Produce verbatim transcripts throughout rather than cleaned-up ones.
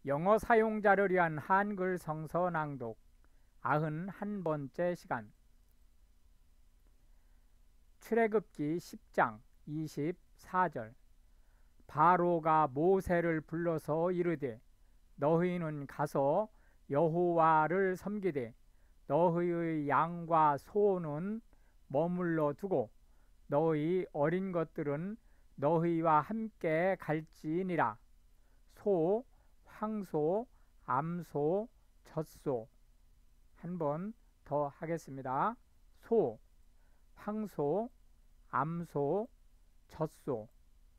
영어 사용자를 위한 한글 성서 낭독 아흔한 번째 시간. 출애굽기 십 장 이십사 절. 바로가 모세를 불러서 이르되 너희는 가서 여호와를 섬기되 너희의 양과 소는 머물러 두고 너희 어린 것들은 너희와 함께 갈지니라. 소, 황소, 암소, 젖소. 한 번 더 하겠습니다. 소, 황소, 암소, 젖소.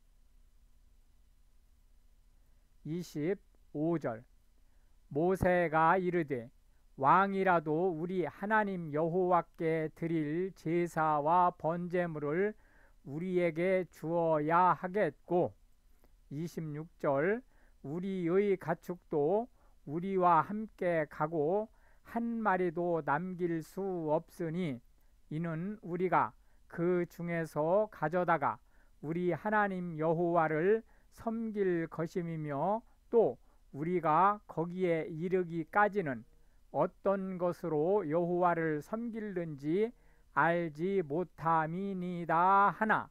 이십오 절. 모세가 이르되 왕이라도 우리 하나님 여호와께 드릴 제사와 번제물을 우리에게 주어야 하겠고. 이십육 절. 우리의 가축도 우리와 함께 가고 한 마리도 남길 수 없으니 이는 우리가 그 중에서 가져다가 우리 하나님 여호와를 섬길 것임이며 또 우리가 거기에 이르기까지는 어떤 것으로 여호와를 섬길는지 알지 못함이니이다 하나.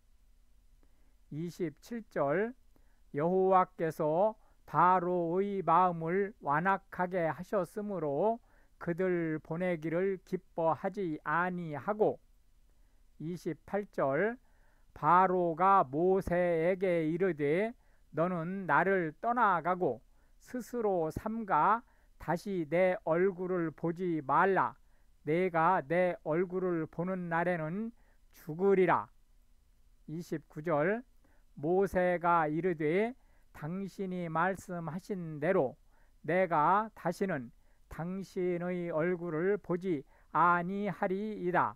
이십칠 절. 여호와께서 바로의 마음을 완악하게 하셨으므로 그들 보내기를 기뻐하지 아니하고. 이십팔 절. 바로가 모세에게 이르되 너는 나를 떠나가고 스스로 삼가 다시 내 얼굴을 보지 말라. 내가 내 얼굴을 보는 날에는 죽으리라. 이십구 절. 모세가 이르되 당신이 말씀하신 대로 내가 다시는 당신의 얼굴을 보지 아니하리이다.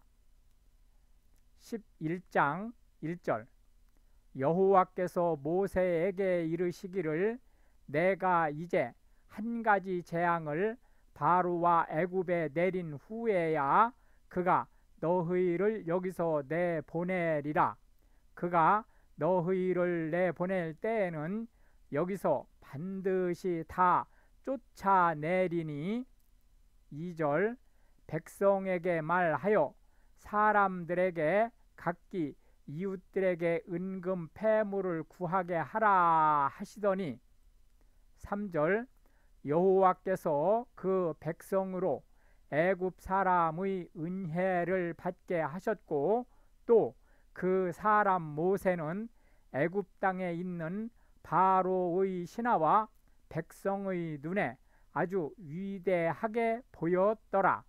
십일 장 일 절. 여호와께서 모세에게 이르시기를 내가 이제 한 가지 재앙을 바로와 애굽에 내린 후에야 그가 너희를 여기서 내보내리라. 그가 너희를 내보낼 때에는 여기서 반드시 다 쫓아내리니. 이 절. 백성에게 말하여 사람들에게 각기 이웃들에게 은금 패물을 구하게 하라 하시더니. 삼 절. 여호와께서 그 백성으로 애굽 사람의 은혜를 받게 하셨고 또 그 사람 모세는 애굽 땅에 있는 바로의 신하와 백성의 눈에 아주 위대하게 보였더라.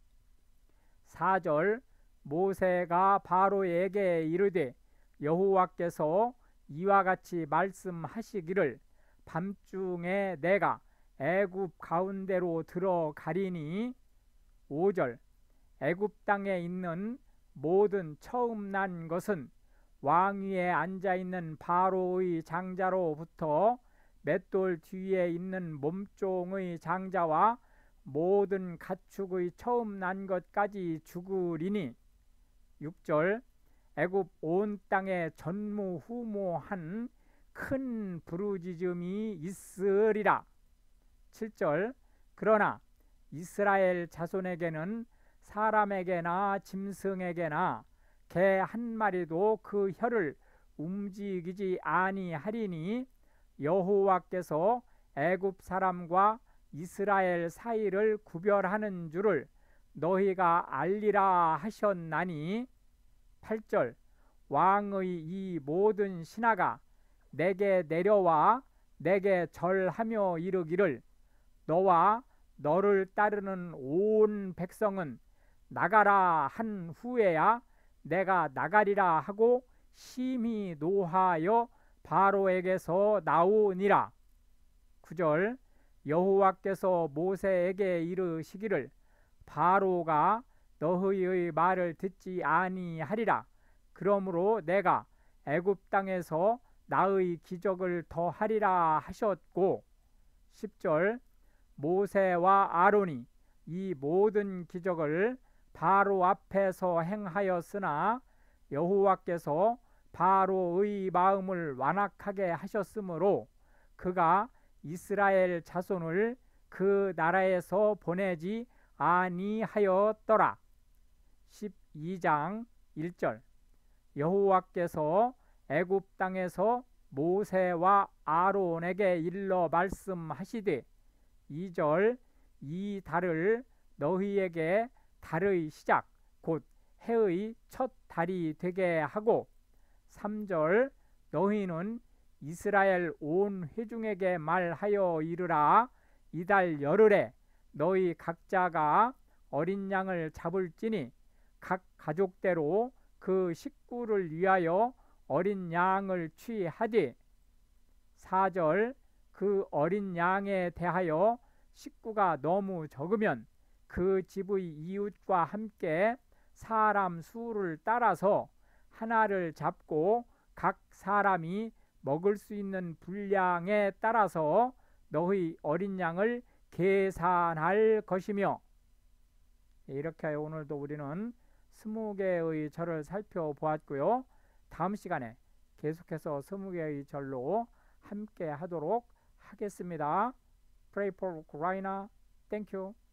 사 절. 모세가 바로에게 이르되 여호와께서 이와 같이 말씀하시기를 밤중에 내가 애굽 가운데로 들어가리니. 오 절. 애굽 땅에 있는 모든 처음 난 것은 왕위에 앉아있는 바로의 장자로부터 맷돌 뒤에 있는 몸종의 장자와 모든 가축의 처음 난 것까지 죽으리니. 육 절. 애굽 온 땅에 전무후무한 큰 부르짖음이 있으리라. 칠 절. 그러나 이스라엘 자손에게는 사람에게나 짐승에게나 개 한 마리도 그 혀를 움직이지 아니하리니 여호와께서 애굽 사람과 이스라엘 사이를 구별하는 줄을 너희가 알리라 하셨나니. 팔 절. 왕의 이 모든 신하가 내게 내려와 내게 절하며 이르기를 너와 너를 따르는 온 백성은 나가라 한 후에야 내가 나가리라 하고 심히 노하여 바로에게서 나오니라. 구 절. 여호와께서 모세에게 이르시기를 바로가 너희의 말을 듣지 아니하리라. 그러므로 내가 애굽 땅에서 나의 기적을 더하리라 하셨고. 십 절. 모세와 아론이 이 모든 기적을 바로 앞에서 행하였으나 여호와께서 바로의 마음을 완악하게 하셨으므로 그가 이스라엘 자손을 그 나라에서 보내지 아니하였더라. 십이 장 일 절. 여호와께서 애굽 땅에서 모세와 아론에게 일러 말씀하시되 이 절. 이 달을 너희에게 달의 시작 곧 해의 첫 달이 되게 하고 삼 절. 너희는 이스라엘 온 회중에게 말하여 이르라. 이달 열흘에 너희 각자가 어린 양을 잡을지니 각 가족대로 그 식구를 위하여 어린 양을 취하되 사 절. 그 어린 양에 대하여 식구가 너무 적으면 그 집의 이웃과 함께 사람 수를 따라서 하나를 잡고 각 사람이 먹을 수 있는 분량에 따라서 너희 어린 양을 계산할 것이며. 이렇게 오늘도 우리는 스무 개의 절을 살펴보았고요. 다음 시간에 계속해서 스무 개의 절로 함께 하도록 하겠습니다. Pray for Ukraine. Thank you.